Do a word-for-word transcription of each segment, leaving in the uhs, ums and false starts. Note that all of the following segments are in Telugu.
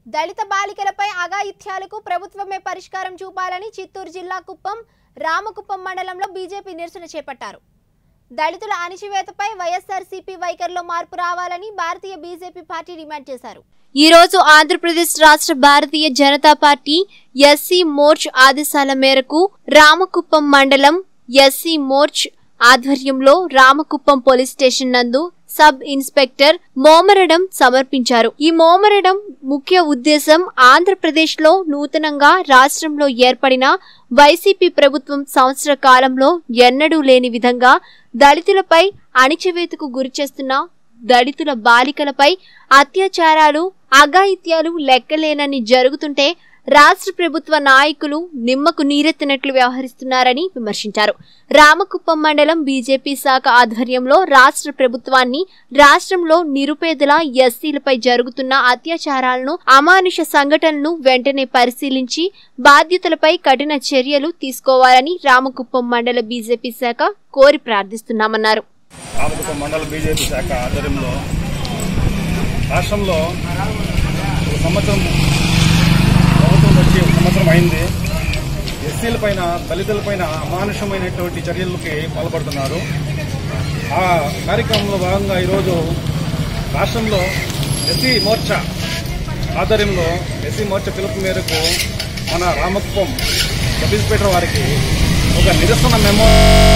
దళిత బాలికలపై అఘాయిత్యాలకు ప్రభుత్వమే పరిష్కారం చూపాలని చిత్తూరు జిల్లా కుప్పం రామకుప్పం మండలంలో బీజేపీ నిరసన చేపట్టారు. దళితుల అణిచివేతపై వైఎస్ఆర్సీపీ వైఖరిలో మార్పు రావాలని భారతీయ బీజేపీ పార్టీ డిమాండ్ చేశారు. ఈ రోజు ఆంధ్రప్రదేశ్ రాష్ట్ర భారతీయ జనతా పార్టీ ఎస్సీ మోర్చ్ ఆదేశాల మేరకు రామకుప్పం మండలం ఎస్సీ మోర్చ్ ఆధ్వర్యంలో రామకుప్పం పోలీస్ స్టేషన్ నందు సబ్ ఇన్స్పెక్టర్ మోమరడం సమర్పించారు. ఈ మోమరడం ముఖ్య ఉద్దేశం ఆంధ్రప్రదేశ్ లో నూతనంగా రాష్ట్రంలో ఏర్పడిన వైసీపీ ప్రభుత్వం సంవత్సర కాలంలో ఎన్నడూ లేని విధంగా దళితులపై అణిచివేతకు గురిచేస్తున్న దళితుల బాలికలపై అత్యాచారాలు అఘాయిత్యాలు లెక్కలేనని జరుగుతుంటే రాష్ట్ర ప్రభుత్వ నాయకులు నిమ్మకు నీరెత్తినట్లు వ్యవహరిస్తున్నారని విమర్శించారు. రామకుప్పం మండలం బీజేపీ శాఖ ఆధ్వర్యంలో రాష్ట్ర ప్రభుత్వాన్ని రాష్ట్రంలో నిరుపేదల ఎస్సీలపై జరుగుతున్న అత్యాచారాలను అమానుష సంఘటనలను వెంటనే పరిశీలించి బాధ్యతలపై కఠిన చర్యలు తీసుకోవాలని రామకుప్పం మండల బీజేపీ శాఖ కోరి ప్రార్థిస్తున్నామన్నారు. రామకుప్పం మండల బీజేపీ శాఖ ఆధ్వర్యంలో రాష్ట్రంలో సంవత్సరం ప్రభుత్వం వచ్చి ఒక సంవత్సరం అయింది. ఎస్సీల పైన దళితుల పైన అమానుషమైనటువంటి చర్యలకి పాల్పడుతున్నారు. ఆ కార్యక్రమంలో భాగంగా ఈరోజు రాష్ట్రంలో ఎస్సీ మోర్చా ఆధ్వర్యంలో ఎస్సీ మోర్చా పిలుపు మేరకు మన రామకుప్పం సబ్ ఇన్స్పెక్టర్ వారికి ఒక నిరసన memo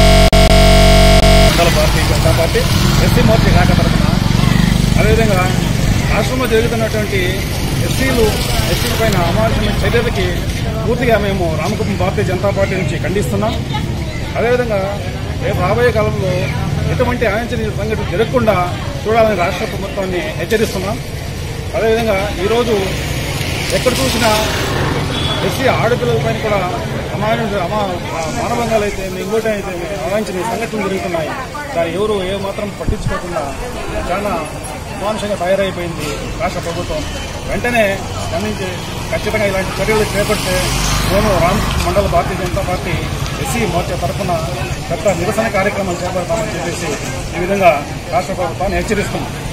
Bharatiya Janata Party SC Morcha శాఖ తరఫున అదేవిధంగా రాష్ట్రంలో జరుగుతున్నటువంటి ఎస్సీలు ఎస్సీల పైన అమానుషమైన చర్యలకి పూర్తిగా మేము రామకుప్పం భారతీయ జనతా పార్టీ నుంచి ఖండిస్తున్నాం. అదేవిధంగా రేపు రాబోయే కాలంలో ఎటువంటి అవాంఛనీయ సంఘటనలు జరగకుండా చూడాలని రాష్ట్ర ప్రభుత్వాన్ని హెచ్చరిస్తున్నాం. అదేవిధంగా ఈరోజు ఎక్కడ చూసినా ఎస్సీ ఆడపిల్లలపైన కూడా అమానుష అమా మానభంగాలు అయితే ఇంకోటి అయితే అవాంఛనీయ సంఘటనలు జరుగుతున్నాయి. దాన్ని ఎవరు ఏ మాత్రం పట్టించుకోకుండా చాలా అమానుషంగా తయారైపోయింది రాష్ట్ర ప్రభుత్వం. వెంటనే స్పందించి ఖచ్చితంగా ఇలాంటి చర్యలు చేపడితే మేము రామ్ మండల భారతీయ జనతా పార్టీ ఎస్సీ మోర్చా తరఫున పెద్ద నిరసన కార్యక్రమాలు చేపడతామని చెప్పేసి ఈ విధంగా రాష్ట్ర ప్రభుత్వాన్ని హెచ్చరిస్తున్నాం.